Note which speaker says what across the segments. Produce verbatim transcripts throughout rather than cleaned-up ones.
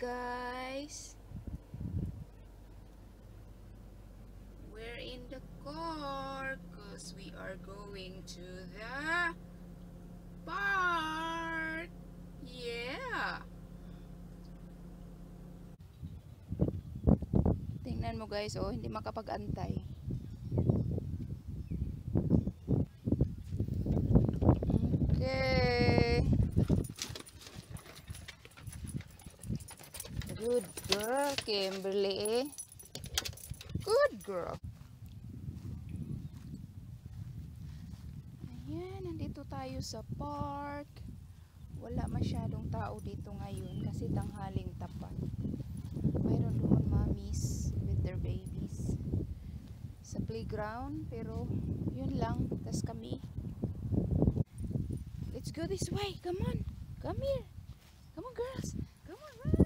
Speaker 1: guys. We're in the car because we are going to the park. Yeah. Tingnan mo guys, oh, hindi makapag-antay. Okay. Good girl, Kimberly. Good girl. Ayan, nandito tayo sa park. Wala masyadong tao dito ngayon kasi tanghaling tapat. Mayroon doon mommies with their babies sa playground, pero yun lang. Tas kami, let's go this way. Come on, come here. Come on girls, come on, run,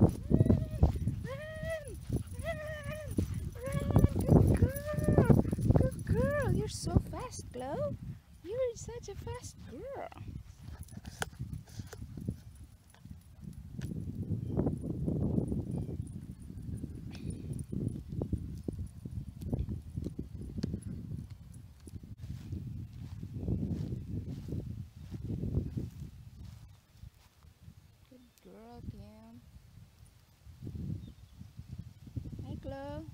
Speaker 1: run, run, run, run. Good girl, good girl. You're so fast, Chloe. You're such a fast girl. Girl, Kim. Hi, Chloe.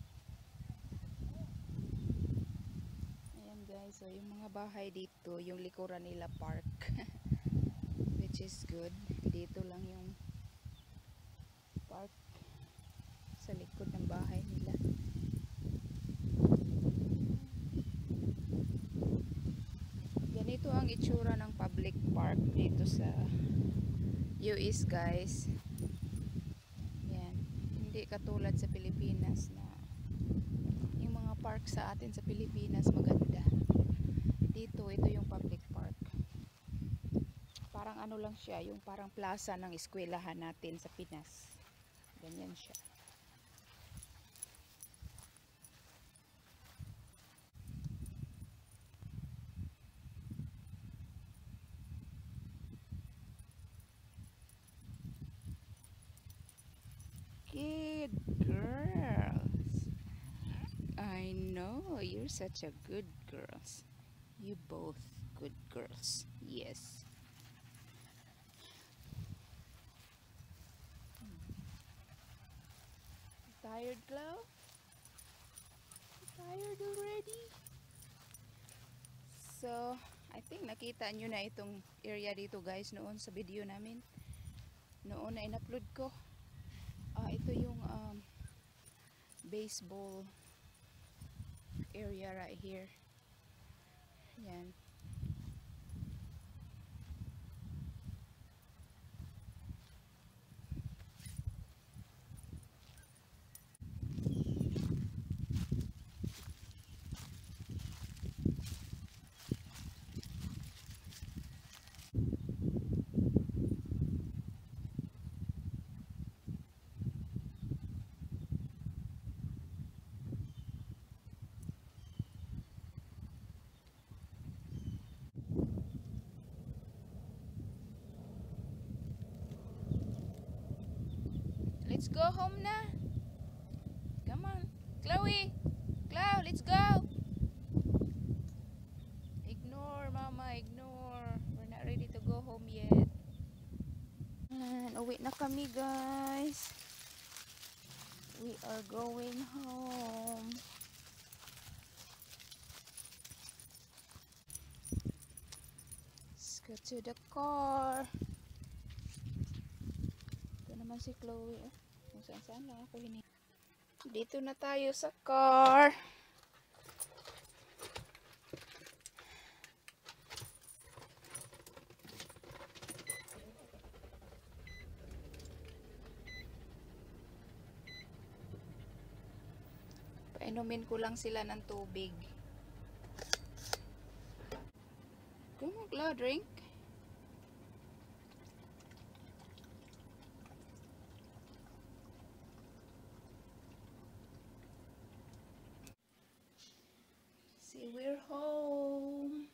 Speaker 1: Ayan guys, so yung mga bahay dito, yung likuran nila park. Which is good. Dito lang yung park sa likod ng bahay nila. Ganito ang itsura ng public park dito sa U S guys. Yan. Hindi katulad sa Pilipinas na yung mga park sa atin sa Pilipinas maganda. Dito, ito yung public park. Parang ano lang siya, yung parang plaza ng eskwelahan natin sa Pinas. Ganyan siya. Good girls. I know, you're such a good girls. You both good girls. Yes. Tired, Chloe? Tired already? So, I think nakita nyo na itong area dito guys noon sa video namin. Noon na in-upload ko. Ah, ito yung um, baseball area right here. Yan. Let's go home na. Come on. Chloe. Chloe, let's go. Ignore, mama. Ignore. We're not ready to go home yet. And uwi na kami, guys. We are going home. Let's go to the car. Ito naman si Chloe. Oh. Kung saan saan lang ako hini. Dito na tayo sa car. Painumin ko lang sila ng tubig. Come on, Chloe, drink. See, we're home.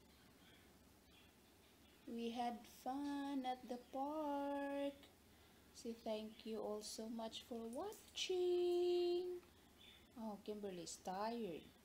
Speaker 1: We had fun at the park. Say thank you all so much for watching. Oh, Kimberly's tired.